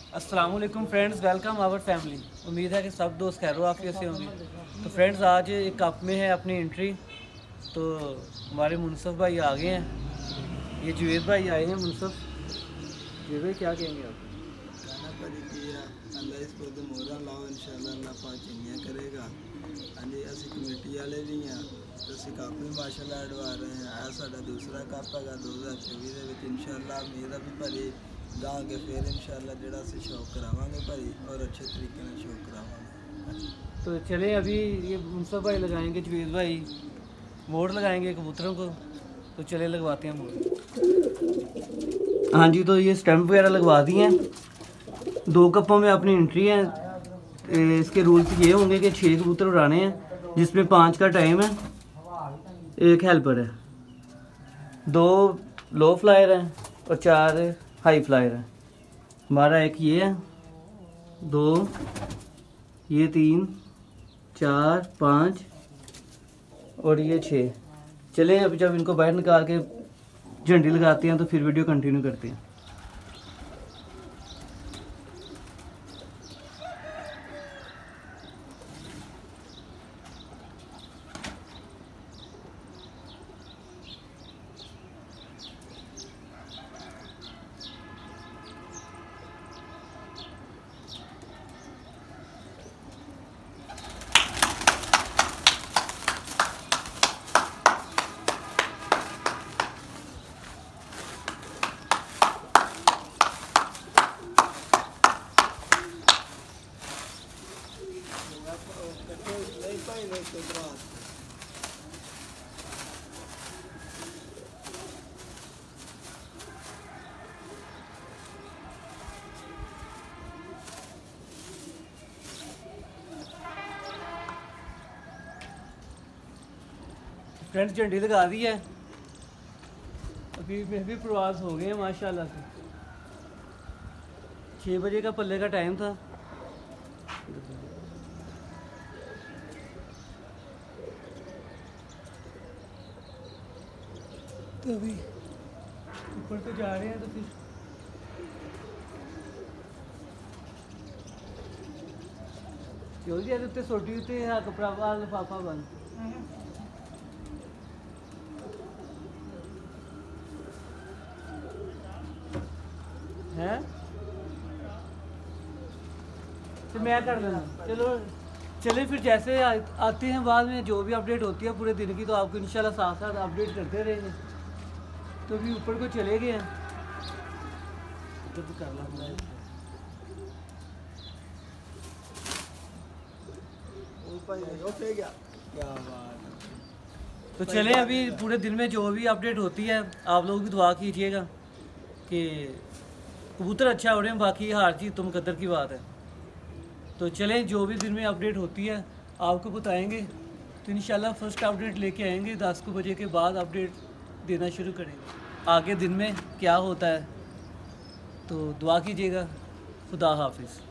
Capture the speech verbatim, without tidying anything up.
अस्सलाम वालेकुम friends, welcome our family. उम्मीद है कि सब दोस्त खैर आफियत से होंगे। तो फ्रेंड्स, आज एक कप में है अपनी एंट्री। तो हमारे मुनसफ भाई आ गए हैं, ये जुवेद भाई आए हैं। मुनसफ जुवेद भाई क्या कहेंगे आप? गाना परी किया अल्लाह इसको तो मोहरा लाओ इंशाल्लाह अल्लाह पाक चंगिया करेगा। हाँ जी, असं कमेटी वाले भी हैं तो असं कप भी माशाल्लाह अडवा रहे हैं। आ साडा दूसरा कप है दो हज़ार चौबीस के इंशाल्लाह उम्मीद है भी भरी गा के फिर इंशाल्लाह जो असं शौक करावे भरी और अच्छे तरीके से शौक करावे। तो चले, अभी ये मुनसफ भाई लगाएंगे, जुवेद भाई मोड़ लगाएंगे कबूतरों को। तो चले लगवाते हैं मोड़। हाँ जी, तो ये स्टैंप वगैरह लगवा दिए हैं। दो कपों में अपनी एंट्री है। इसके रूल्स ये होंगे कि छः कबूतर उड़ाने हैं, जिसमें पाँच का टाइम है, एक हेल्पर है, दो लो फ्लायर हैं और चार हाई फ्लायर हैं। हमारा एक ये है, दो, ये तीन, चार, पाँच और ये छः। चलें, अब जब इनको बाहर निकाल के झंडी लगाते हैं तो फिर वीडियो कंटिन्यू करते हैं। फ्रेंड्स, झंडी लगा दी है। अभी में भी प्रवास हो गए हैं माशाल्लाह से। छः बजे का पल्ले का टाइम था। तो अभी ऊपर तो जा रहे हैं। तो फिर क्यों जी उत्ते सोटी उत्ते है कपड़ा वाल लिफाफा बंद है। तो मैं कर देना। चलो चले फिर, जैसे आ, आते हैं बाद में जो भी अपडेट होती है पूरे दिन की, तो आपको इंशाल्लाह साथ साथ अपडेट करते रहेंगे। तो अभी ऊपर को चले गए हैं। तो कर ला तो चले, अभी पूरे दिन में जो भी अपडेट होती है आप लोग भी दुआ कीजिएगा कि कबूतर अच्छा उड़े। बाकी हार जीत तो मुकद्दर की बात है। तो चलें, जो भी दिन में अपडेट होती है आपको बताएंगे। तो इंशाल्लाह फर्स्ट अपडेट लेके आएंगे। दस को बजे के बाद अपडेट देना शुरू करेंगे। आगे दिन में क्या होता है तो दुआ कीजिएगा। खुदा हाफिज़।